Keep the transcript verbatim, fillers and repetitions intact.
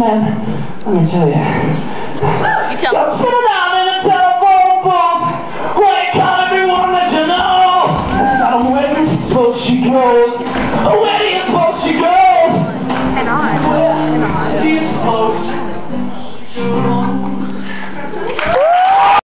man, let me tell you. You tell You're us. spinning down in a telephone booth. Why you call everyone that you know? That's not where you're supposed to go. Where do you supposed to go?